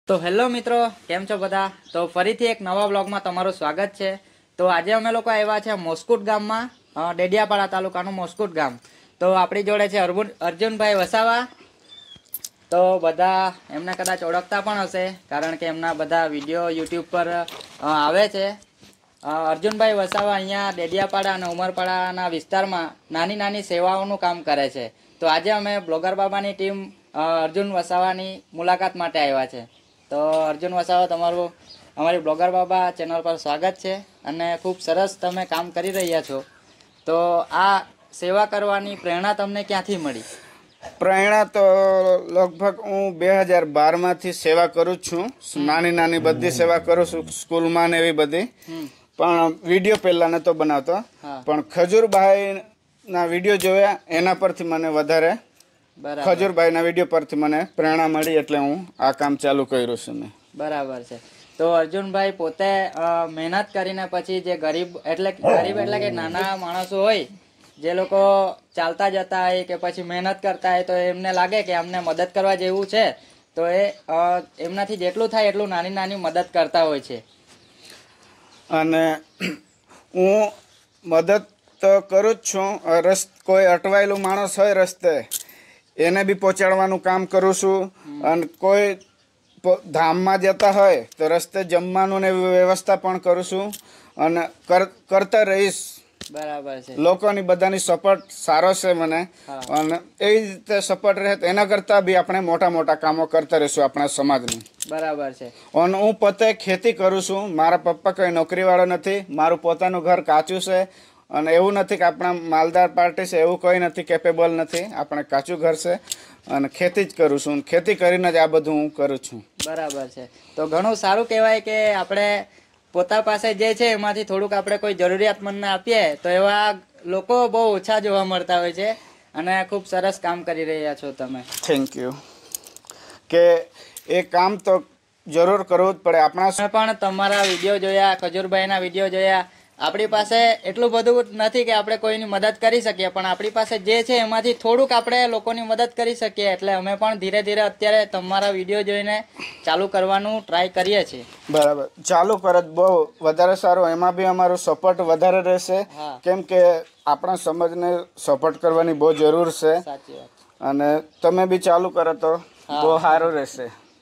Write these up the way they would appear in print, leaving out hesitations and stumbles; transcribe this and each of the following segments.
તો હેલો મિત્રો, કેમ છો બધા? તો ફરીથી એક નવા બ્લોગમાં તમારું સ્વાગત છે. તો આજે અમે લોકો આવ્યા છે મોસ્કુટ ગામમાં, ડેડિયાપાડા તાલુકાનું મોસ્કુટ ગામ. તો આપણી જોડે છે અર્જુનભાઈ વસાવા. તો બધા એમને કદાચ ઓળખતા પણ હશે, કારણ કે એમના બધા વિડીયો યુટ્યુબ પર આવે છે. અર્જુનભાઈ વસાવા અહીંયા ડેડિયાપાડા અને ઉમરપાડાના વિસ્તારમાં નાની નાની સેવાઓનું કામ કરે છે. તો આજે અમે બ્લોગર બાબાની ટીમ અર્જુન વસાવાની મુલાકાત માટે આવ્યા છે. તો અર્જુન વસાવા, તમારું અમારી બ્લોગર બાબા ચેનલ પર સ્વાગત છે અને ખૂબ સરસ તમે કામ કરી રહ્યા છો. તો આ સેવા કરવાની પ્રેરણા તમને ક્યાંથી મળી? પ્રેરણા તો લગભગ હું 2012માંથી સેવા કરું છું. નાની નાની બધી સેવા કરું છું, સ્કૂલમાં ને એવી બધી. પણ વિડીયો પહેલા નતો બનાવતો, પણ ખજૂરભાઈના વિડીયો જોયા એના પરથી મને વધારે ખજૂરભાઈના વિડીયો પરથી મને પ્રેરણા મળી, એટલે હું આ કામ ચાલુ કર્યું છે મેં. બરાબર છે. તો અર્જુનભાઈ પોતે મહેનત કરીને પછી જે ગરીબ એટલે કે નાના માણસો હોય, જે લોકો ચાલતા જતા હોય કે પછી મહેનત કરતા હોય, તો એમને લાગે કે અમને મદદ કરવા જેવું છે, તો એ એમનાથી જેટલું થાય એટલું નાની નાની મદદ કરતા હોય છે. અને હું મદદ તો કરું જ છું. કોઈ અટવાયેલું માણસ હોય રસ્તે, એને બી પહોંચાડવાનું કામ કરું છું. અને કોઈ ધામમાં જતા હોય તો રસ્તે જમવાનું ને એવી વ્યવસ્થા પણ કરું છું અને કરતા રહીશ. બરાબર છે. લોકોની બધાની સપોર્ટ સારો છે મને, અને એવી રીતે સપોર્ટ રહે તો એના કરતાં બી આપણે મોટા મોટા કામો કરતા રહીશું આપણા સમાજની. બરાબર છે. અને હું પોતે ખેતી કરું છું. મારા પપ્પા કંઈ નોકરીવાળો નથી, મારું પોતાનું ઘર કાચું છે. અને એવું નથી કે આપણા માલદાર પાર્ટી છે, એવું કંઈ નથી, કેપેબલ નથી. આપણે કાચું ઘર છે અને ખેતી જ કરું છું. ખેતી કરીને જ આ બધું હું કરું છું. બરાબર છે. તો ઘણું સારું કહેવાય કે આપણે પોતા પાસે જે છે એમાંથી થોડુંક આપણે કોઈ જરૂરિયાતમંદને આપીએ તો એવા લોકો બહુ ઓછા જોવા મળતા હોય છે. અને ખૂબ સરસ કામ કરી રહ્યા છો તમે. Thank you. કે એ કામ તો જરૂર કરવું જ પડે. મેં પણ તમારા વિડીયો જોયા, ખજૂરભાઈના વિડીયો જોયા. આપણી પાસે એટલું બધું નથી કે આપણે કોઈની મદદ કરી શકીએ, પણ આપણી પાસે જે છે એમાંથી થોડુંક આપણે લોકોની મદદ કરી શકીએ. એટલે અમે પણ ધીરે ધીરે અત્યારે તમારા વિડીયો જોઈને ચાલુ કરવાનું ટ્રાય કરીએ છીએ. બરાબર, ચાલુ કરો, બહુ વધારે સારું. એમાં બી અમારું સપોર્ટ વધારે રહેશે, કેમ કે આપણા સમાજને સપોર્ટ કરવાની બહુ જરૂર છે. સાચી વાત. અને તમે બી ચાલુ કરો તો બહુ સારું રહેશે.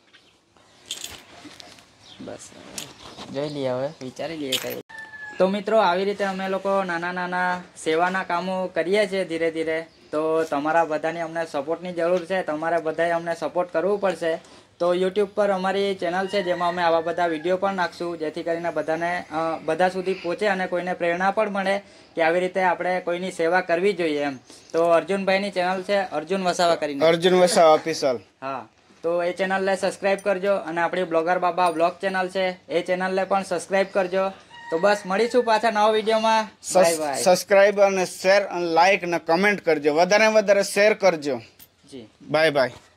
બસ જોઈ લઈએ, હવે વિચારી લઈએ કઈ. તો મિત્રો, આવી રીતે અમે લોકો નાના નાના સેવાના કામો કરીએ છીએ ધીરે ધીરે. તો તમારા બધાની અમને સપોર્ટની જરૂર છે. તમારે બધાએ અમને સપોર્ટ કરવું પડશે. તો યુટ્યુબ પર અમારી ચેનલ છે, જેમાં અમે આવા બધા વિડીયો પણ નાખશું, જેથી કરીને બધા સુધી પહોંચે અને કોઈને પ્રેરણા પણ મળે કે આવી રીતે આપણે કોઈની સેવા કરવી જોઈએ એમ. તો અર્જુનભાઈની ચેનલ છે અર્જુન વસાવા કરીને, અર્જુન વસાવા ઓફિશિયલ. હા, તો એ ચેનલને સબસ્ક્રાઈબ કરજો. અને આપણી બ્લોગર બાબા બ્લોગ ચેનલ છે, એ ચેનલને પણ સબસ્ક્રાઈબ કરજો. તો બસ મળીશું પાછા નવા વિડીયોમાં. સબસ્ક્રાઈબ અને શેર અને લાઈક અને કમેન્ટ કરજો. વધારે વધારે શેર કરજો. જી, બાય બાય.